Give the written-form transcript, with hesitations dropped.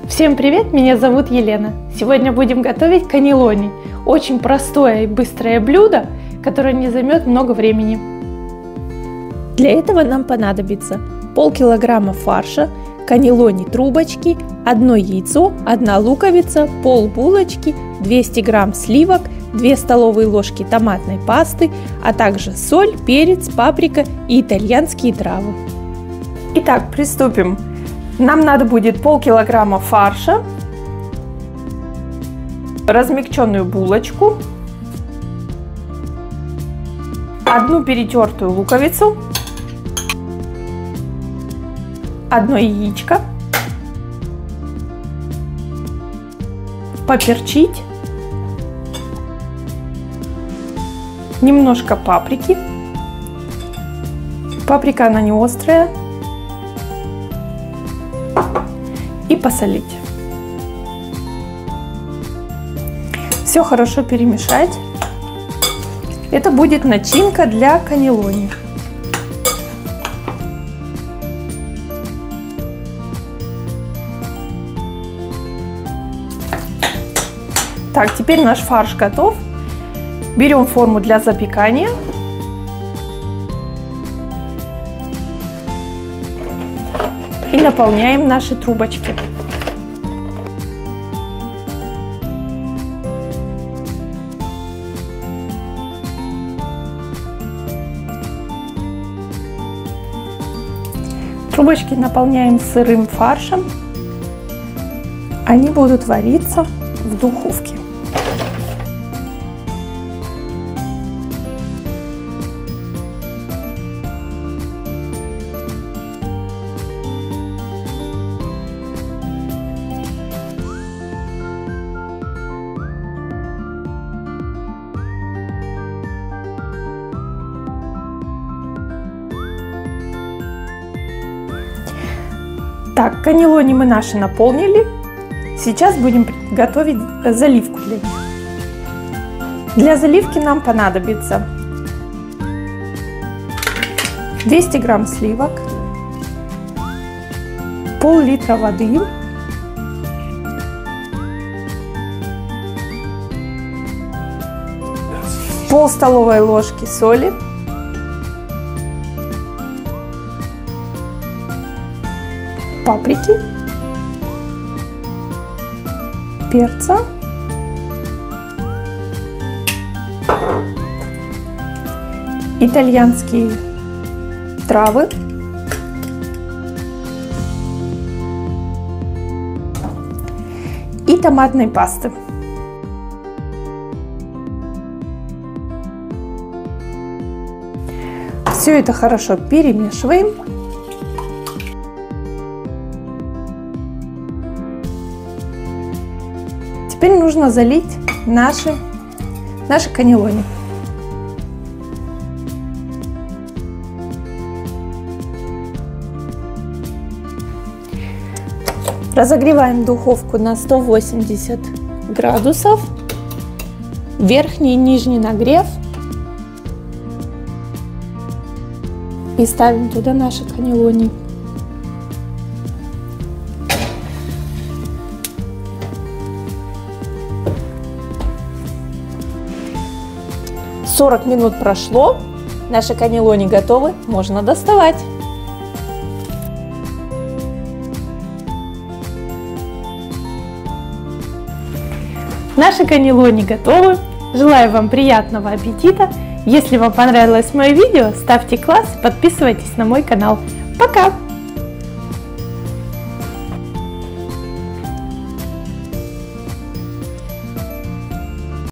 Всем привет, меня зовут Елена. Сегодня будем готовить каннелони. Очень простое и быстрое блюдо, которое не займет много времени. Для этого нам понадобится полкилограмма фарша, каннелони трубочки, 1 яйцо, 1 луковица, пол булочки, 200 грамм сливок, 2 столовые ложки томатной пасты, а также соль, перец, паприка и итальянские травы. Итак, приступим. Нам надо будет полкилограмма фарша, размягченную булочку, 1 перетертую луковицу, 1 яичко, поперчить, немножко паприки. Паприка она не острая. И посолить. Все хорошо перемешать. Это будет начинка для каннелони. Так, теперь наш фарш готов. Берем форму для запекания. И наполняем наши трубочки. Трубочки наполняем сырым фаршем. Они будут вариться в духовке. Так, каннелони мы наши наполнили. Сейчас будем готовить заливку для них. Для заливки нам понадобится 200 грамм сливок, пол-литра воды, пол столовой ложки соли, паприки, перца, итальянские травы, и томатной пасты. Все это хорошо перемешиваем. Теперь нужно залить наши каннелони. Разогреваем духовку на 180 градусов. Верхний и нижний нагрев. И ставим туда наши каннелони. — 40 минут прошло, наши каннелони готовы, можно доставать. Наши каннелони готовы. Желаю вам приятного аппетита. Если вам понравилось мое видео, ставьте класс, подписывайтесь на мой канал. Пока!